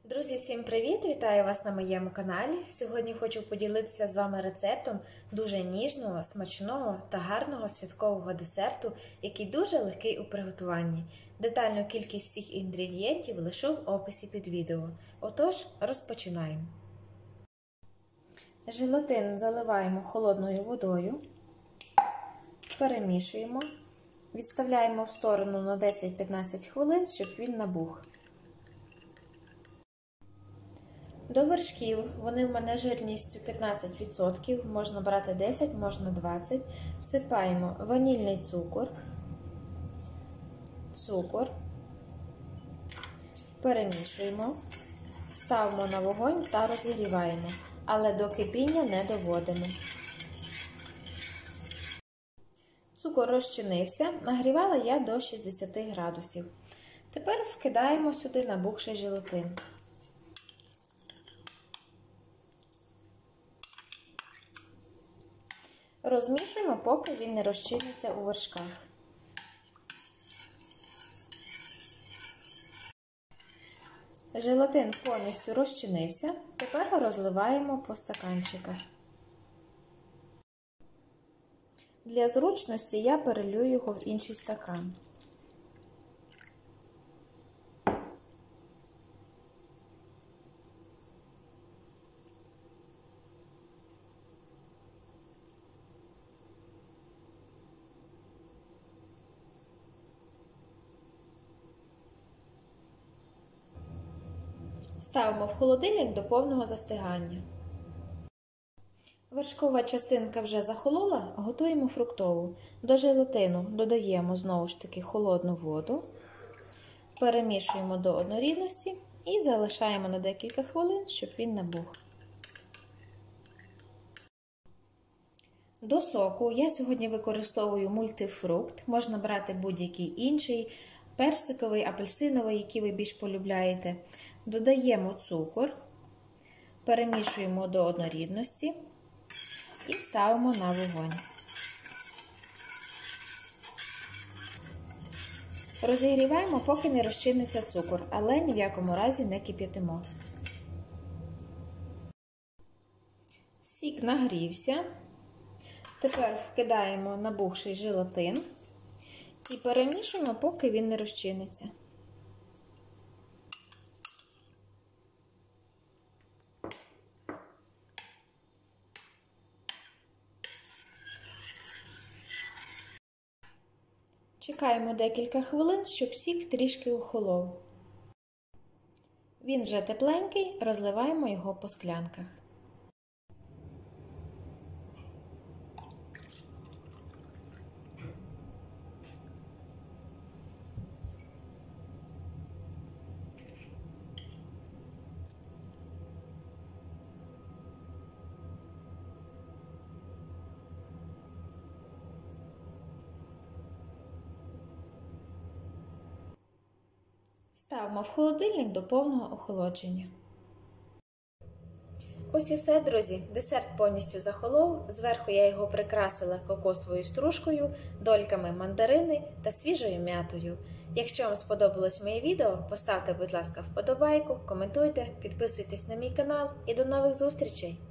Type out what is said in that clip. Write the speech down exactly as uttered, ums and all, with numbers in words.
Друзі, всім привіт! Вітаю вас на моєму каналі. Сьогодні хочу поділитися з вами рецептом дуже ніжного, смачного та гарного святкового десерту, який дуже легкий у приготуванні. Детальну кількість всіх інгредієнтів лишу в описі під відео. Отож, розпочинаємо. Желатин заливаємо холодною водою, перемішуємо, відставляємо в сторону на десять-п'ятнадцять хвилин, щоб він набух. До вершків, вони в мене жирністю п'ятнадцять відсотків, можна брати десять, можна двадцять. Всипаємо ванільний цукор, цукор, перемішуємо, ставимо на вогонь та розігріваємо, але до кипіння не доводимо. Цукор розчинився, нагрівала я до шістдесяти градусів. Тепер вкидаємо сюди набухший желатин. Розмішуємо, поки він не розчиниться у вершках. Желатин повністю розчинився, тепер розливаємо по стаканчиках. Для зручності я перелью його в інший стакан. Ставимо в холодильник до повного застигання. Вершкова частинка вже захолола, готуємо фруктову. До желатину додаємо знову ж таки холодну воду, перемішуємо до однорідності і залишаємо на декілька хвилин, щоб він набух. До соку я сьогодні використовую мультифрукт, можна брати будь-який інший, персиковий, апельсиновий, який ви більш полюбляєте. Додаємо цукор, перемішуємо до однорідності і ставимо на вогонь. Розігріваємо, поки не розчиниться цукор, але ні в якому разі не кип'ятимо. Сік нагрівся. Тепер вкидаємо набухший желатин і перемішуємо, поки він не розчиниться. Чекаємо декілька хвилин, щоб сік трішки охолов. Він вже тепленький, розливаємо його по склянках. Ставимо в холодильник до повного охолодження. Ось і все, друзі. Десерт повністю захолов. Зверху я його прикрасила кокосовою стружкою, дольками мандарини та свіжою м'ятою. Якщо вам сподобалось моє відео, поставте, будь ласка, вподобайку, коментуйте, підписуйтесь на мій канал і до нових зустрічей!